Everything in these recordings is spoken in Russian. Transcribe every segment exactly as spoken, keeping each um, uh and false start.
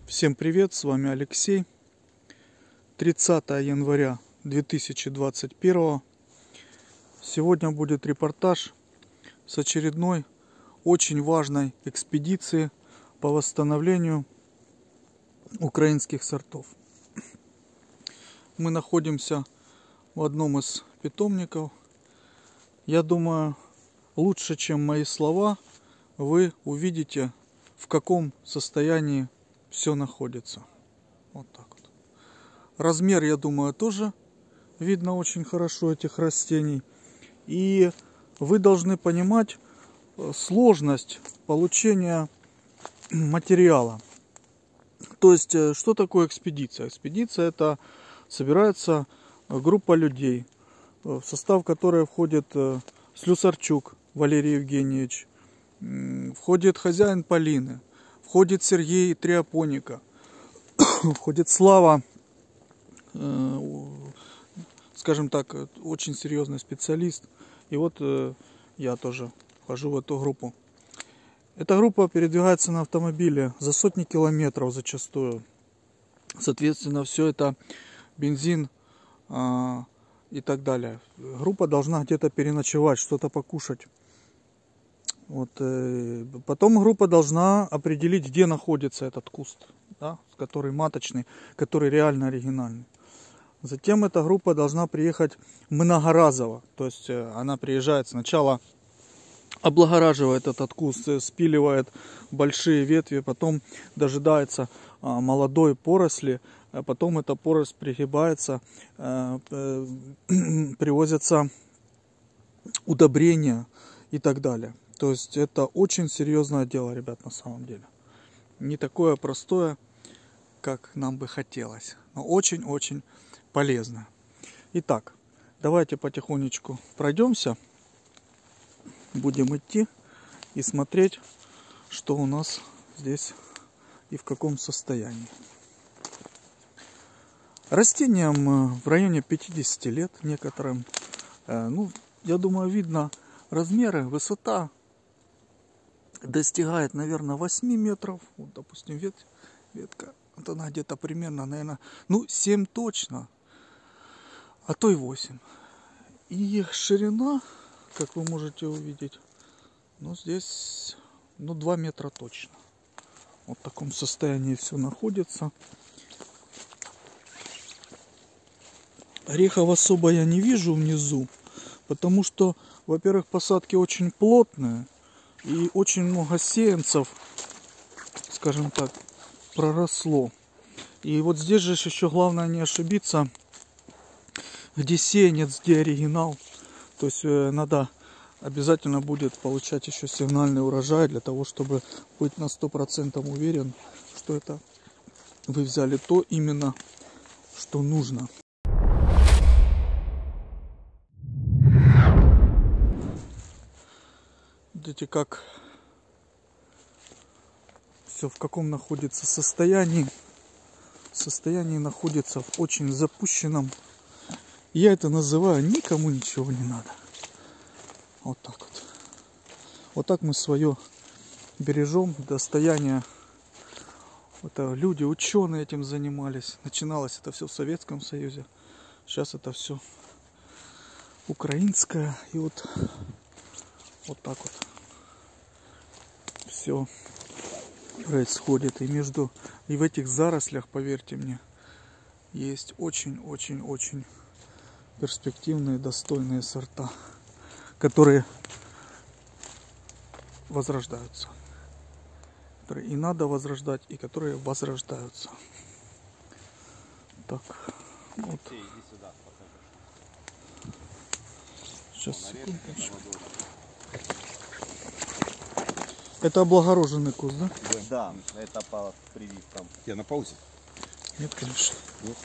Всем привет, с вами Алексей. тридцатое января две тысячи двадцать первого. Сегодня будет репортаж с очередной очень важной экспедиции по восстановлению украинских сортов. Мы находимся в одном из питомников. Я думаю, лучше, чем мои слова, вы увидите, в каком состоянии все находится. Вот так вот. Размер, я думаю, тоже видно очень хорошо этих растений. И вы должны понимать сложность получения материала. То есть, что такое экспедиция? Экспедиция — это собирается группа людей, в состав которой входит Слюсарчук Валерий Евгеньевич, входит хозяин Полины, входит Сергей Триапоника, входит Слава, скажем так, очень серьезный специалист. И вот я тоже вхожу в эту группу. Эта группа передвигается на автомобиле за сотни километров зачастую. Соответственно, все это бензин а, и так далее. Группа должна где-то переночевать, что-то покушать. Вот, э, потом группа должна определить, где находится этот куст, да, который маточный, который реально оригинальный. Затем эта группа должна приехать многоразово. То есть э, она приезжает сначала, облагораживает этот куст, спиливает большие ветви, потом дожидается а, молодой поросли, а потом эта поросль пригибается, а, э, привозятся удобрения и так далее. То есть это очень серьезное дело, ребят, на самом деле. Не такое простое, как нам бы хотелось, но очень-очень полезно. Итак, давайте потихонечку пройдемся. Будем идти и смотреть, что у нас здесь и в каком состоянии. Растениям в районе пятидесяти лет некоторым. Ну, я думаю, видно размеры, высота достигает, наверное, восьми метров. Вот, допустим, вет, ветка, вот она где-то примерно, наверное, ну, семь точно, а то и восемь. И ширина, как вы можете увидеть, ну, здесь, ну, два метра точно. Вот в таком состоянии все находится. Орехов особо я не вижу внизу, потому что, во-первых, посадки очень плотные. И очень много сеянцев, скажем так, проросло. И вот здесь же еще главное не ошибиться, где сеянец, где оригинал. То есть надо обязательно будет получать еще сигнальный урожай, для того, чтобы быть на сто процентов уверен, что это вы взяли то именно, что нужно. Видите, как все в каком находится состоянии. Состояние находится в очень запущенном. Я это называю никому ничего не надо. Вот так вот. Вот так мы свое бережем. Достояние. Это люди, ученые этим занимались. Начиналось это все в Советском Союзе. Сейчас это все украинское. И вот, вот так вот все происходит. И между и в этих зарослях, поверьте мне, есть очень-очень-очень перспективные, достойные сорта, которые возрождаются, которые и надо возрождать, и которые возрождаются. Так, вот. Сейчас, секундочку. Это облагороженный куст, да? Да, это по прививкам. Я на паузе? Нет, конечно. Нет.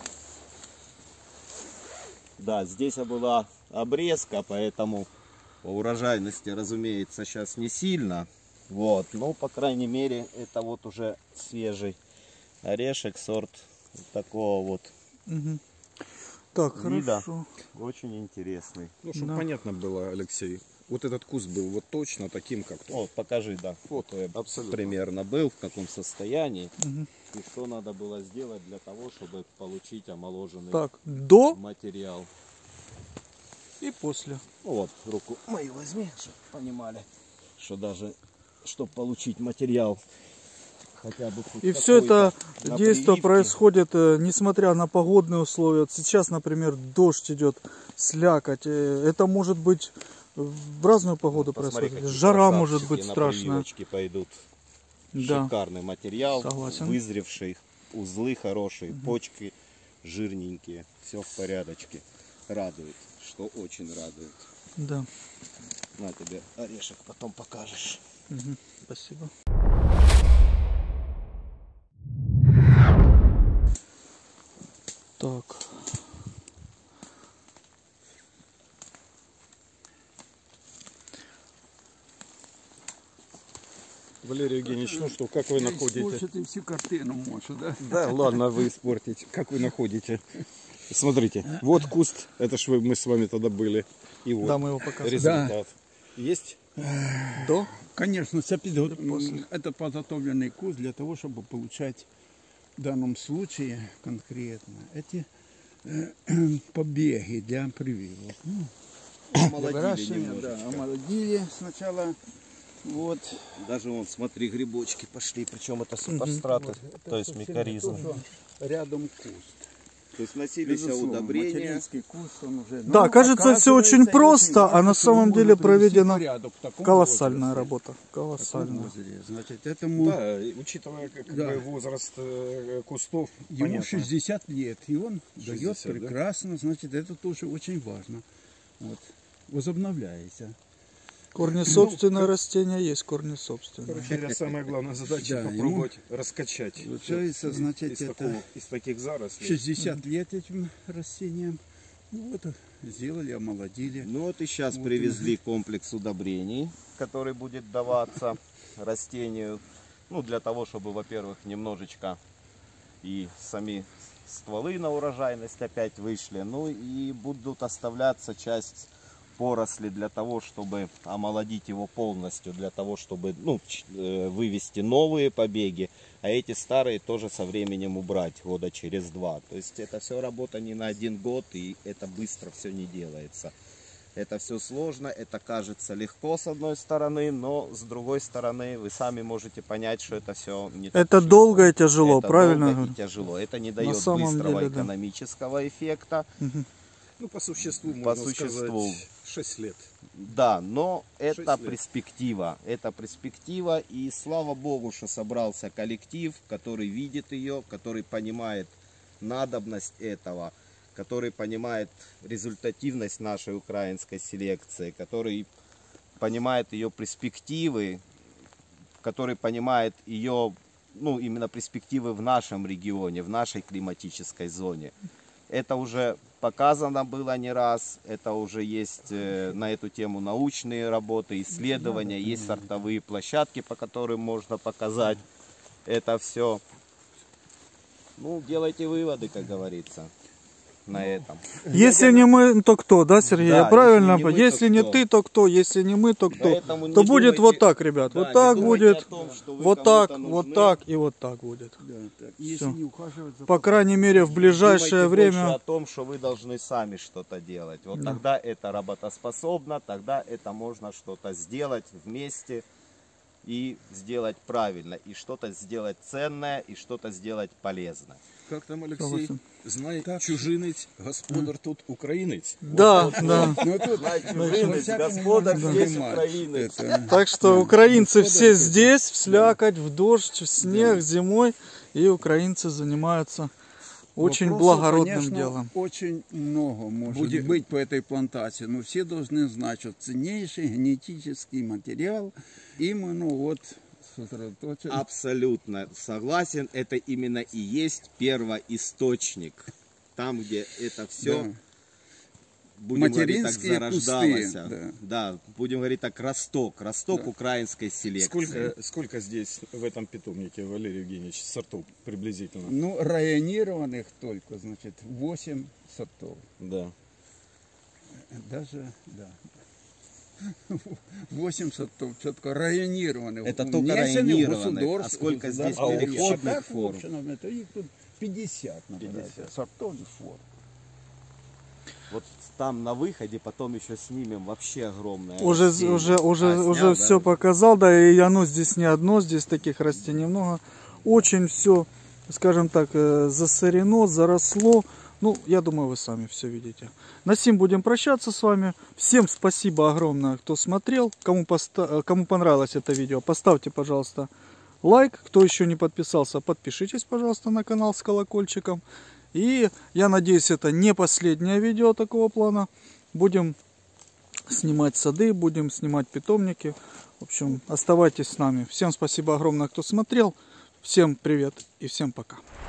Да, здесь была обрезка, поэтому по урожайности, разумеется, сейчас не сильно. Вот, но, по крайней мере, это вот уже свежий орешек, сорт такого вот. Угу. Так, вида. хорошо. Очень интересный. Ну, чтобы Да. понятно было, Алексей, вот этот куст был вот точно таким, как Вот, покажи, да, Вот, какой абсолютно. примерно был, в каком состоянии. Мгм. И что надо было сделать для того, чтобы получить омоложенный Так, до материал. и после. Ну вот, руку мою возьми, чтобы понимали, что даже, чтобы получить материал, хотя бы хоть И все это какой-то на действие прививке. происходит, э, несмотря на погодные условия. Вот сейчас, например, дождь идет, слякоть. э, Это может быть в разную погоду Посмотри, происходит. какие Жара красавчики может быть на страшная. прививочки пойдут. Да. Шикарный материал, Согласен. вызревший, узлы хорошие, почки жирненькие, все в порядочке. Радует, что очень радует. Да. На тебе орешек потом покажешь. Мгм. Спасибо. Так. Валерий Евгеньевич, ну что, как вы находите? Испортите всю картину можешь, да? Да, ладно, вы испортите. Как вы находите? Смотрите, вот куст, это ж вы, мы с вами тогда были. И вот Да, мы его показывали. результат. Есть? До. Конечно, это, подго- После. это подготовленный курс для того, чтобы получать в данном случае конкретно эти э, побеги для прививок. Ну, для Омолодили выращивания, немножечко. да, омолодили сначала. Вот. Даже вон, смотри, грибочки пошли, причем это супостраты, Вот, это то есть совсем не микоризм. то, что рядом куст. То есть вносились Безусловно, удобрения. материнский куст, он уже, Да, ну, кажется, все очень оказывается, просто, очень а важно, на что самом его деле можно привести в проведена порядок в таком колоссальная возрасте. работа. В таком Колоссальная. возрасте. Значит, этому Да, и учитывая как Да. бы возраст э, кустов, ему понятно. шестьдесят лет, и он дает шестьдесят, да? прекрасно, значит, это тоже очень важно. Вот. Возобновляется. Корни собственные растения есть, корни собственные. Короче говоря, самая главная задача Да, попробовать раскачать. Получается, всё значит, из, это такого, из таких зарослей. шестьдесят лет этим растениям. Ну, вот сделали, омолодили. Ну вот и сейчас Вот привезли комплекс удобрений, который будет даваться растению. Ну, для того, чтобы, во-первых, немножечко и сами стволы на урожайность опять вышли. Ну и будут оставляться часть поросли для того, чтобы омолодить его полностью, для того, чтобы ну, ч- э, вывести новые побеги, а эти старые тоже со временем убрать года через два. То есть это все работа не на один год, и это быстро все не делается. Это все сложно, это кажется легко с одной стороны, но с другой стороны вы сами можете понять, что это все не так Это уж и долго и просто. тяжело, Это правильно долго говорю? и тяжело. Это не дает самом быстрого деле, да. экономического эффекта. Ну, по существу, По можно существу. сказать, шесть лет. Да, но это лет. перспектива. Это перспектива. И слава богу, что собрался коллектив, который видит ее, который понимает надобность этого, который понимает результативность нашей украинской селекции, который понимает ее перспективы, который понимает ее, ну, именно перспективы в нашем регионе, в нашей климатической зоне. Это уже показано было не раз, это уже есть э, на эту тему научные работы, исследования, есть сортовые площадки, по которым можно показать это все. Ну, делайте выводы, как говорится, на этом. Если не мы, то кто, да, Сергей? Да, Я правильно? если не мы, Если то не кто? ты, то кто? Если не мы, то кто? Поэтому не То будет думайте- вот так, ребят. Да, Вот не так думайте будет, о том, что вы вот так, кому-то вот нужны. так и вот так будет. Да, так. Если Всё. не ухаживать за По крайней мере, в ближайшее Думайте больше время. о том, что вы должны сами что-то делать. Вот тогда это работоспособно, тогда это можно что-то сделать вместе и сделать правильно, и что-то сделать ценное, и что-то сделать полезное. Как там, Алексей? Согласен. Знай, чужинець, господар тут українець. Да, да. Ну, тут, Чужинець, во-всякому господар можно здесь понимать. украинец. Это- Так что украинцы все здесь, в слякоть, в дождь, в снег, зимой. И украинцы занимаются очень Вопросов, благородным конечно, делом. очень много может Будет- быть по этой плантации, но все должны знать, что ценнейший генетический материал именно вот сосредоточен. Абсолютно согласен, это именно и есть первоисточник. Там, где это все, Да. будем говорить так, Материнские зарождалось. кусты, да. Да, будем говорить так, росток, росток Да. украинской селекции. Сколько, сколько здесь в этом питомнике, Валерий Евгеньевич, сортов приблизительно? Ну, районированных только, значит, восемь сортов. Да. Даже, да. восемьдесят четко районированных. Это только внесены в районированных. государство- А сколько здесь государство. переходных А так, в форм? общем, это их тут пятьдесят, например, пятьдесят. сортовых форм. Вот там на выходе потом еще снимем вообще огромное Уже, растение. уже, уже, А, снял, уже да? все показал, да, и оно здесь не одно, здесь таких растений много. Очень все, скажем так, э, засорено, заросло. Ну, я думаю, вы сами все видите. На сим будем прощаться с вами. Всем спасибо огромное, кто смотрел. Кому, поста- кому понравилось это видео, поставьте, пожалуйста, лайк. Кто еще не подписался, подпишитесь, пожалуйста, на канал с колокольчиком. И я надеюсь, это не последнее видео такого плана. Будем снимать сады, будем снимать питомники. В общем, оставайтесь с нами. Всем спасибо огромное, кто смотрел. Всем привет и всем пока.